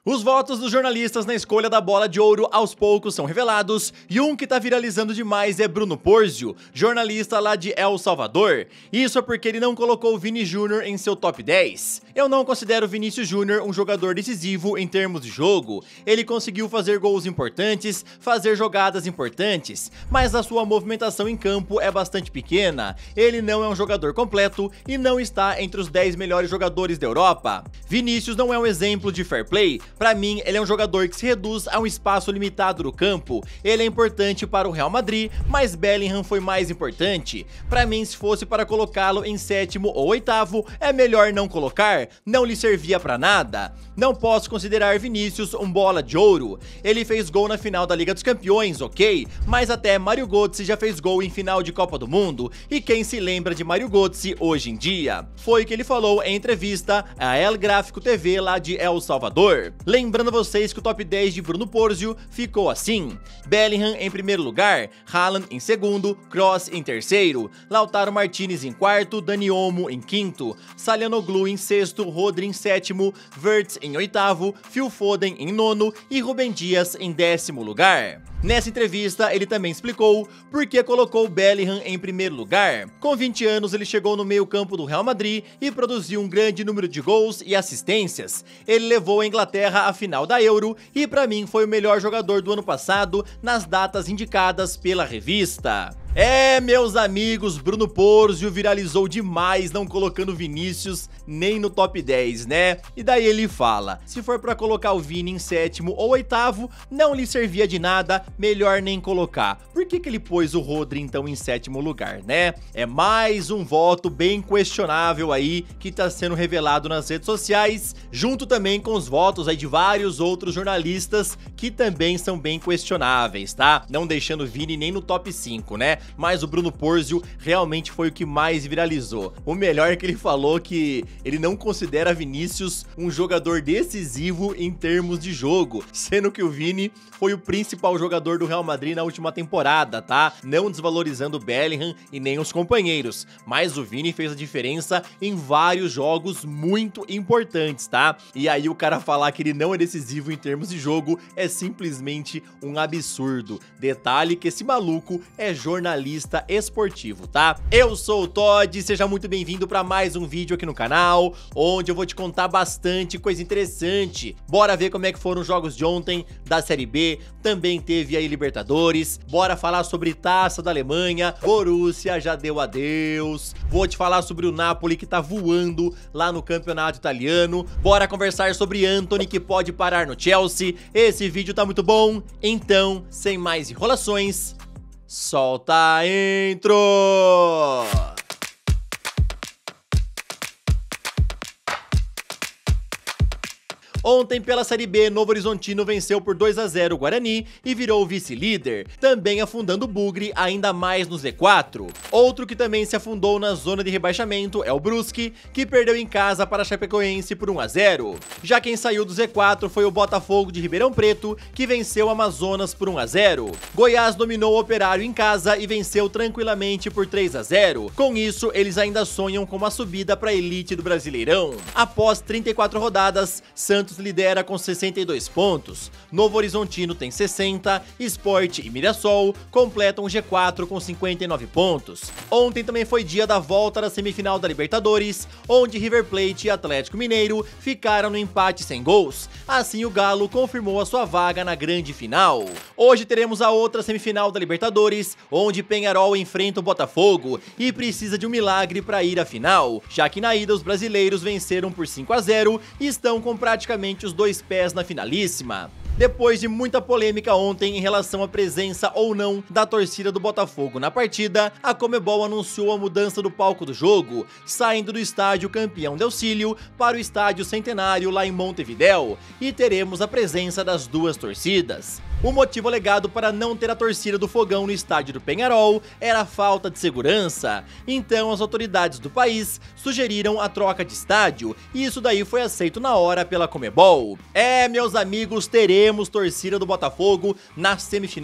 Os votos dos jornalistas na escolha da bola de ouro aos poucos são revelados, e um que tá viralizando demais é Bruno Porzio, jornalista lá de El Salvador. Isso é porque ele não colocou o Vini Júnior em seu top 10. Eu não considero o Vinícius Júnior um jogador decisivo em termos de jogo. Ele conseguiu fazer gols importantes, fazer jogadas importantes, mas a sua movimentação em campo é bastante pequena. Ele não é um jogador completo e não está entre os 10 melhores jogadores da Europa. Vinícius não é um exemplo de fair play. Pra mim, ele é um jogador que se reduz a um espaço limitado no campo. Ele é importante para o Real Madrid, mas Bellingham foi mais importante. Pra mim, se fosse para colocá-lo em sétimo ou oitavo, é melhor não colocar, não lhe servia pra nada. Não posso considerar Vinícius um bola de ouro. Ele fez gol na final da Liga dos Campeões, ok, mas até Mario Götze já fez gol em final de Copa do Mundo, e quem se lembra de Mario Götze hoje em dia? Foi o que ele falou em entrevista a El Gráfico TV lá de El Salvador. Lembrando a vocês que o top 10 de Bruno Porzio ficou assim: Bellingham em primeiro lugar, Haaland em segundo, Kroos em terceiro, Lautaro Martinez em quarto, Dani Olmo em quinto, Çalhanoğlu em sexto, Rodri em sétimo, Wirtz em oitavo, Phil Foden em nono e Rúben Dias em décimo lugar. Nessa entrevista, ele também explicou por que colocou Bellingham em primeiro lugar. Com 20 anos, ele chegou no meio-campo do Real Madrid e produziu um grande número de gols e assistências. Ele levou a Inglaterra à final da Euro e, pra mim, foi o melhor jogador do ano passado nas datas indicadas pela revista. Meus amigos, Bruno Porzio viralizou demais não colocando Vinícius nem no top 10, né? E daí ele fala, se for pra colocar o Vini em sétimo ou oitavo, não lhe servia de nada, melhor nem colocar. Por que ele pôs o Rodri então em sétimo lugar, né? É mais um voto bem questionável aí que tá sendo revelado nas redes sociais, junto também com os votos aí de vários outros jornalistas que também são bem questionáveis, tá? Não deixando o Vini nem no top 5, né? Mas o Bruno Porzio realmente foi o que mais viralizou. O melhor é que ele falou que ele não considera Vinícius um jogador decisivo em termos de jogo, sendo que o Vini foi o principal jogador do Real Madrid na última temporada, tá? Não desvalorizando o Bellingham e nem os companheiros, mas o Vini fez a diferença em vários jogos muito importantes, tá? E aí o cara falar que ele não é decisivo em termos de jogo é simplesmente um absurdo. Detalhe que esse maluco é jornalista esportivo, tá? Eu sou o Todd, seja muito bem-vindo para mais um vídeo aqui no canal, onde eu vou te contar bastante coisa interessante. Bora ver como é que foram os jogos de ontem da Série B, também teve aí Libertadores, bora falar sobre Taça da Alemanha, Borussia já deu adeus, vou te falar sobre o Napoli que tá voando lá no campeonato italiano, bora conversar sobre Antony que pode parar no Chelsea. Esse vídeo tá muito bom, então, sem mais enrolações, solta a intro! Ontem, pela Série B, Novo Horizontino venceu por 2-0 o Guarani e virou vice-líder, também afundando o Bugre ainda mais no Z4. Outro que também se afundou na zona de rebaixamento é o Brusque, que perdeu em casa para a Chapecoense por 1-0. Já quem saiu do Z4 foi o Botafogo de Ribeirão Preto, que venceu o Amazonas por 1-0. Goiás dominou o Operário em casa e venceu tranquilamente por 3-0. Com isso, eles ainda sonham com uma subida para a elite do Brasileirão. Após 34 rodadas, Santos lidera com 62 pontos, Novo Horizontino tem 60, Sport e Mirassol completam o G4 com 59 pontos. Ontem também foi dia da volta da semifinal da Libertadores, onde River Plate e Atlético Mineiro ficaram no empate sem gols. Assim, o Galo confirmou a sua vaga na grande final. Hoje teremos a outra semifinal da Libertadores, onde Peñarol enfrenta o Botafogo e precisa de um milagre para ir à final, já que na ida os brasileiros venceram por 5-0 e estão com praticamente os dois pés na finalíssima. Depois de muita polêmica ontem em relação à presença ou não da torcida do Botafogo na partida, a Conmebol anunciou a mudança do palco do jogo, saindo do estádio Campeão del Siglo para o estádio Centenário lá em Montevidéu, e teremos a presença das duas torcidas. O motivo alegado para não ter a torcida do Fogão no estádio do Peñarol era a falta de segurança. Então as autoridades do país sugeriram a troca de estádio, e isso daí foi aceito na hora pela Conmebol. Meus amigos, teremos torcida do Botafogo na semifinal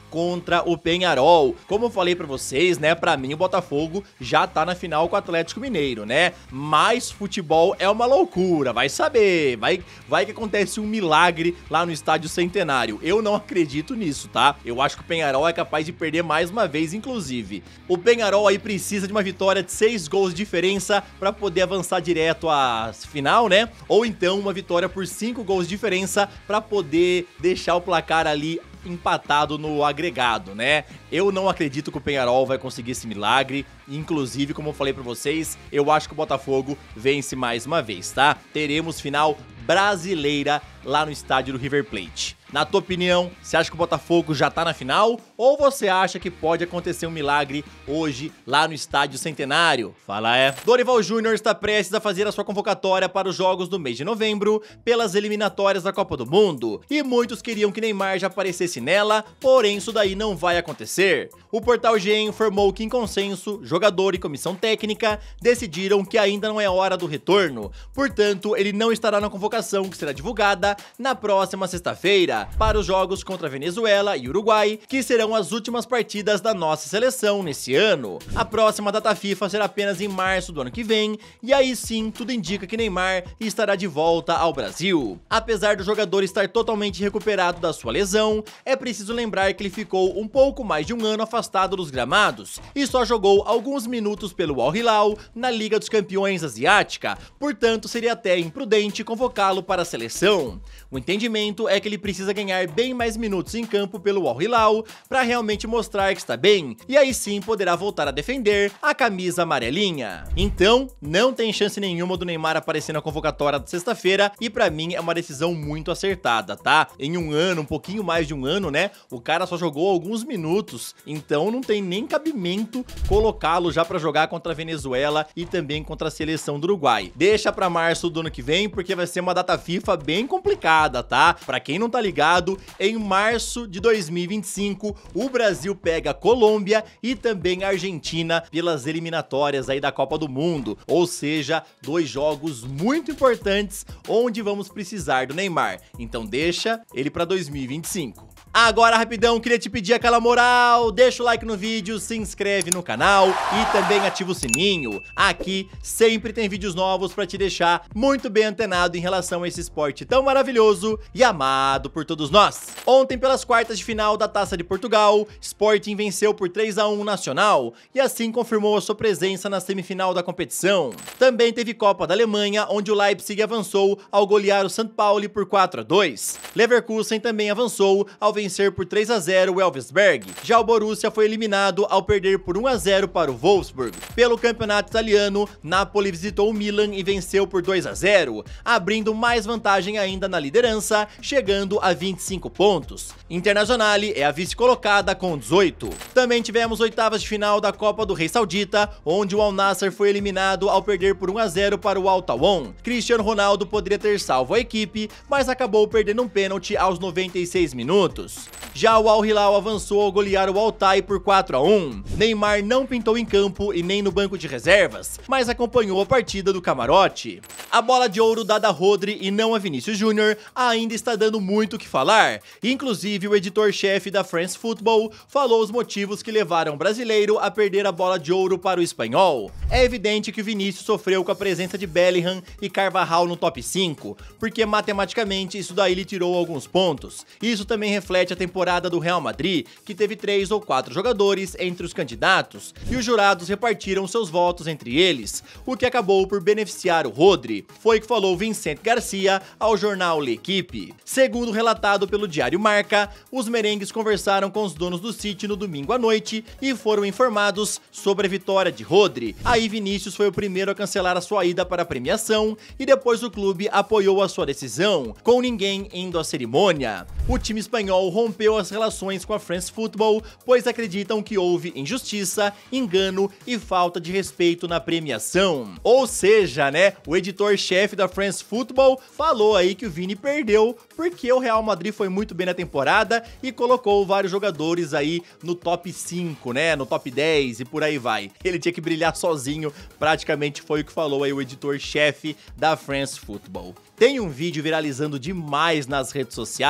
contra o Peñarol. Como eu falei pra vocês, né, pra mim o Botafogo já tá na final com o Atlético Mineiro, né? Mas futebol é uma loucura, vai saber, vai que acontece um milagre lá no Estádio Centenário. Eu não acredito nisso, tá? Eu acho que o Peñarol é capaz de perder mais uma vez, inclusive. O Peñarol aí precisa de uma vitória de 6 gols de diferença pra poder avançar direto à final, né? Ou então uma vitória por 5 gols de diferença pra poder deixar o placar ali empatado no agregado, né? Eu não acredito que o Peñarol vai conseguir esse milagre. Inclusive, como eu falei pra vocês, eu acho que o Botafogo vence mais uma vez, tá? Teremos final brasileira lá no estádio do River Plate. Na tua opinião, você acha que o Botafogo já tá na final? Ou você acha que pode acontecer um milagre hoje lá no Estádio Centenário? Fala é. Dorival Júnior está prestes a fazer a sua convocatória para os jogos do mês de novembro pelas eliminatórias da Copa do Mundo. E muitos queriam que Neymar já aparecesse nela, porém isso daí não vai acontecer. O portal GE informou que em consenso, jogador e comissão técnica decidiram que ainda não é hora do retorno. Portanto, ele não estará na convocação que será divulgada na próxima sexta-feira para os jogos contra Venezuela e Uruguai, que serão as últimas partidas da nossa seleção nesse ano. A próxima data FIFA será apenas em março do ano que vem, e aí sim tudo indica que Neymar estará de volta ao Brasil. Apesar do jogador estar totalmente recuperado da sua lesão, é preciso lembrar que ele ficou um pouco mais de um ano afastado dos gramados e só jogou alguns minutos pelo Al Hilal na Liga dos Campeões Asiática, portanto seria até imprudente convocá-lo para a seleção. O entendimento é que ele precisa ganhar bem mais minutos em campo pelo Al Hilal para realmente mostrar que está bem, e aí sim poderá voltar a defender a camisa amarelinha. Então, não tem chance nenhuma do Neymar aparecer na convocatória de sexta-feira, e pra mim é uma decisão muito acertada, tá? Em um ano, um pouquinho mais de um ano, né? O cara só jogou alguns minutos, então não tem nem cabimento colocá-lo já pra jogar contra a Venezuela e também contra a seleção do Uruguai. Deixa pra março do ano que vem, porque vai ser uma data FIFA bem complicada, tá? Pra quem não tá ligado, em março de 2025, o Brasil pega a Colômbia e também a Argentina pelas eliminatórias aí da Copa do Mundo, ou seja, 2 jogos muito importantes onde vamos precisar do Neymar, então deixa ele pra 2025. Agora, rapidão, queria te pedir aquela moral, deixa o like no vídeo, se inscreve no canal e também ativa o sininho. Aqui sempre tem vídeos novos pra te deixar muito bem antenado em relação a esse esporte tão maravilhoso e amado por todos nós. Ontem, pelas quartas de final da Taça de Portugal, Sporting venceu por 3-1 Nacional e assim confirmou a sua presença na semifinal da competição. Também teve Copa da Alemanha, onde o Leipzig avançou ao golear o St. Pauli por 4-2. Leverkusen também avançou ao vencer por 3-0 o Elversberg. Já o Borussia foi eliminado ao perder por 1-0 para o Wolfsburg. Pelo campeonato italiano, Napoli visitou o Milan e venceu por 2-0, abrindo mais vantagem ainda na liderança, chegando a 25 pontos. Internazionale é a vice-colocada com 18. Também tivemos oitavas de final da Copa do Rei Saudita, onde o Al Nassr foi eliminado ao perder por 1-0 para o Al Tawon. Cristiano Ronaldo poderia ter salvo a equipe, mas acabou perdendo um pênalti aos 96 minutos. Já o Al Hilal avançou ao golear o Altay por 4-1. Neymar não pintou em campo e nem no banco de reservas, mas acompanhou a partida do camarote. A bola de ouro dada a Rodri e não a Vinícius Júnior ainda está dando muito o que falar. Inclusive, o editor-chefe da France Football falou os motivos que levaram o brasileiro a perder a bola de ouro para o espanhol. É evidente que o Vinícius sofreu com a presença de Bellingham e Carvajal no top 5, porque matematicamente isso daí lhe tirou alguns pontos. Isso também reflete a temporada do Real Madrid, que teve 3 ou 4 jogadores entre os candidatos, e os jurados repartiram seus votos entre eles, o que acabou por beneficiar o Rodri. Foi o que falou Vicente Garcia ao jornal L'Equipe. Segundo relatado pelo Diário Marca, os merengues conversaram com os donos do City no domingo à noite e foram informados sobre a vitória de Rodri. Aí Vinícius foi o primeiro a cancelar a sua ida para a premiação e depois o clube apoiou a sua decisão, com ninguém indo à cerimônia. O time espanhol rompeu as relações com a France Football, pois acreditam que houve injustiça, engano e falta de respeito na premiação. Ou seja, né, o editor-chefe da France Football falou aí que o Vini perdeu porque o Real Madrid foi muito bem na temporada e colocou vários jogadores aí no top 5, né, no top 10 e por aí vai. Ele tinha que brilhar sozinho, praticamente foi o que falou aí o editor-chefe da France Football. Tem um vídeo viralizando demais nas redes sociais,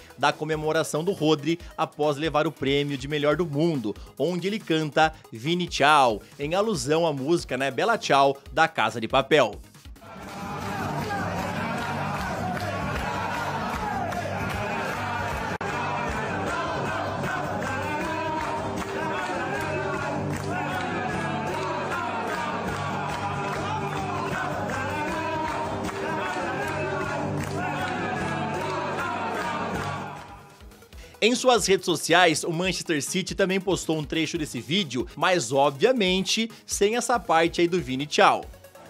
da comemoração do Rodri após levar o prêmio de melhor do mundo, onde ele canta Vini Tchau, em alusão à música, né, Bella Ciao, da Casa de Papel. Em suas redes sociais, o Manchester City também postou um trecho desse vídeo, mas obviamente sem essa parte aí do Vini Tchau.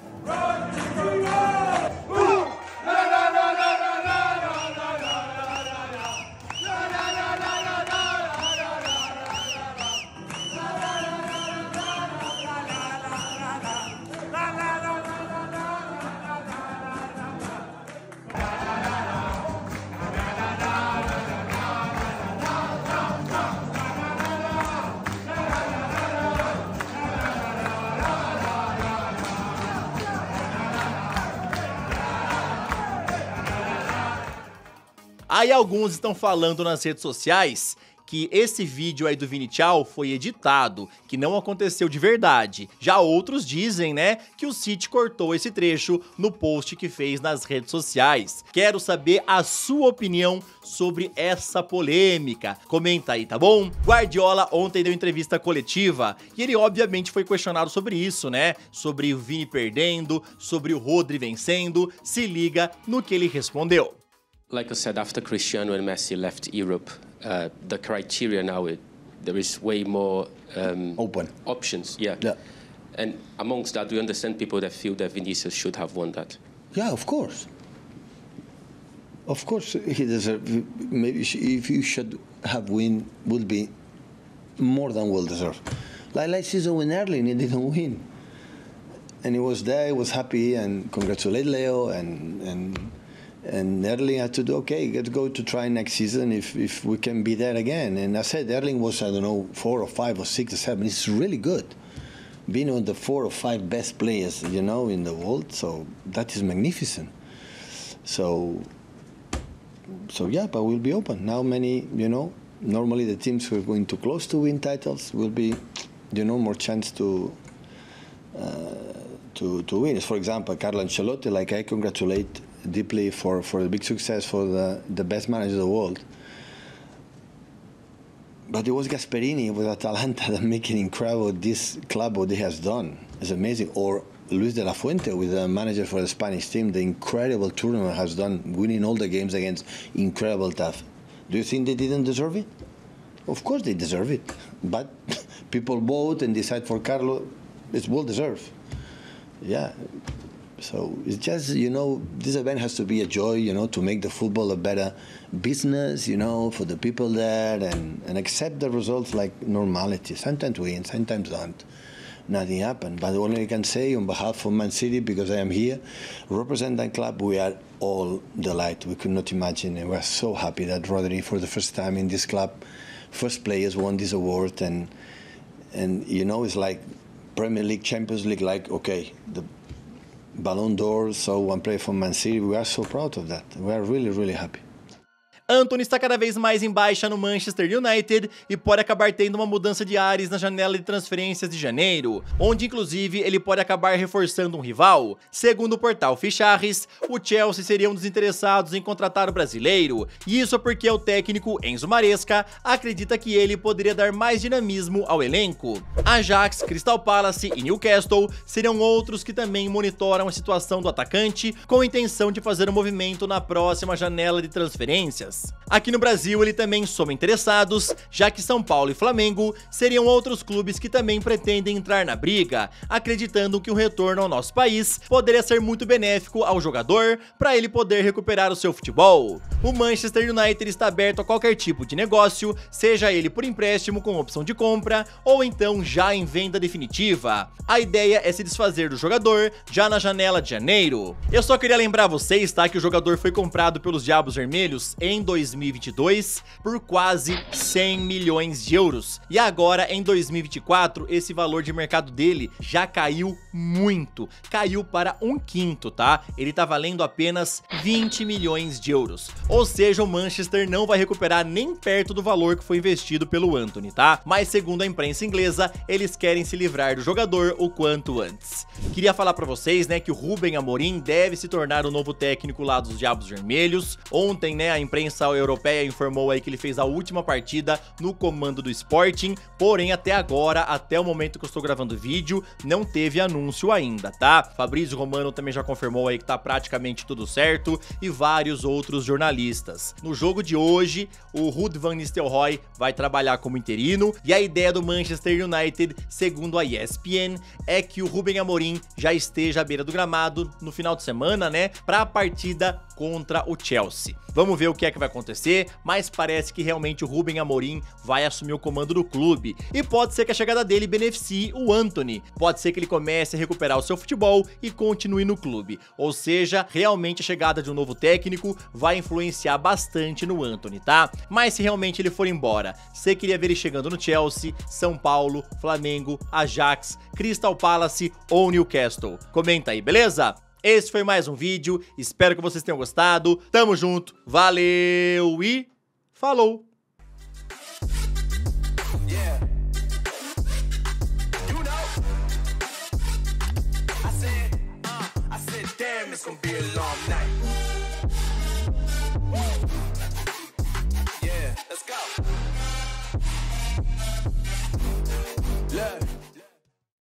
Aí alguns estão falando nas redes sociais que esse vídeo aí do Vini Tchau foi editado, que não aconteceu de verdade. Já outros dizem, né, que o City cortou esse trecho no post que fez nas redes sociais. Quero saber a sua opinião sobre essa polêmica. Comenta aí, tá bom? Guardiola ontem deu entrevista coletiva e ele obviamente foi questionado sobre isso, né? Sobre o Vini perdendo, sobre o Rodri vencendo. Se liga no que ele respondeu. Like I said, after Cristiano and Messi left Europe, the criteria now, there is way more open options. Yeah. And amongst that, we understand people that feel that Vinicius should have won that. Yeah, of course. Of course, he deserves. Maybe if he should have win, would be more than well deserved. Like last season when Erling, he didn't win, and he was there, he was happy, and congratulate Leo and Erling had to do, okay, let's go to try next season if we can be there again. And I said Erling was, I don't know, 4 or 5 or 6 or 7. It's really good. Being one of the 4 or 5 best players, you know, in the world. So that is magnificent. So yeah, but we'll be open. Now many, you know, normally the teams who are going too close to win titles will be, you know, more chance to win. For example, Carlo Ancelotti, like I congratulate deeply for the big success for the best manager of the world. But it was Gasperini with Atalanta that making incredible this club what he has done. It's amazing. Or Luis de la Fuente with the manager for the Spanish team, the incredible tournament has done, winning all the games against incredible tough. Do you think they didn't deserve it? Of course they deserve it. But people vote and decide for Carlo, it's well deserved. Yeah. So it's just, you know, this event has to be a joy, you know, to make the football a better business, you know, for the people there and accept the results like normality. Sometimes win, sometimes don't. Nothing happened. But only I can say on behalf of Man City, because I am here, represent that club, we are all delighted. We could not imagine. And we're so happy that Rodri, for the first time in this club, first players won this award. And you know, it's like Premier League, Champions League, like, okay, the Ballon d'Or, so one player from Man City. We are so proud of that. We are really, really happy. Antony está cada vez mais em baixa no Manchester United e pode acabar tendo uma mudança de ares na janela de transferências de janeiro, onde inclusive ele pode acabar reforçando um rival. Segundo o portal Ficharres, o Chelsea seria um dos interessados em contratar o brasileiro, e isso porque o técnico Enzo Maresca acredita que ele poderia dar mais dinamismo ao elenco. Ajax, Crystal Palace e Newcastle seriam outros que também monitoram a situação do atacante com a intenção de fazer um movimento na próxima janela de transferências. Aqui no Brasil ele também soma interessados, já que São Paulo e Flamengo seriam outros clubes que também pretendem entrar na briga, acreditando que o retorno ao nosso país poderia ser muito benéfico ao jogador para ele poder recuperar o seu futebol. O Manchester United está aberto a qualquer tipo de negócio, seja ele por empréstimo com opção de compra ou então já em venda definitiva. A ideia é se desfazer do jogador já na janela de janeiro. Eu só queria lembrar vocês, tá, que o jogador foi comprado pelos Diabos Vermelhos em 2022 por quase 100 milhões de euros. E agora, em 2024, esse valor de mercado dele já caiu muito. Caiu para 1/5, tá? Ele tá valendo apenas 20 milhões de euros. Ou seja, o Manchester não vai recuperar nem perto do valor que foi investido pelo Antony, tá? Mas segundo a imprensa inglesa, eles querem se livrar do jogador o quanto antes. Queria falar pra vocês, né, que o Ruben Amorim deve se tornar o novo técnico lá dos Diabos Vermelhos. Ontem, né, a imprensa europeia informou aí que ele fez a última partida no comando do Sporting, porém até agora, até o momento que eu estou gravando o vídeo, não teve anúncio ainda, tá? Fabrício Romano também já confirmou aí que tá praticamente tudo certo e vários outros jornalistas. No jogo de hoje, o Ruud van Nistelrooy vai trabalhar como interino e a ideia do Manchester United, segundo a ESPN, é que o Ruben Amorim já esteja à beira do gramado no final de semana, né, para a partida contra o Chelsea. Vamos ver o que é que vai acontecer, mas parece que realmente o Ruben Amorim vai assumir o comando do clube e pode ser que a chegada dele beneficie o Antony. Pode ser que ele comece a recuperar o seu futebol e continue no clube. Ou seja, realmente a chegada de um novo técnico vai influenciar bastante no Antony, tá? Mas se realmente ele for embora, você queria ver ele chegando no Chelsea, São Paulo, Flamengo, Ajax, Crystal Palace ou Newcastle? Comenta aí, beleza? Esse foi mais um vídeo, espero que vocês tenham gostado, tamo junto, valeu e falou! It's gonna be a long night.